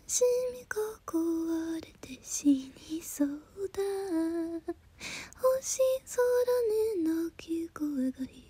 しみが壊れて死にそうだ。星空に鳴き声が響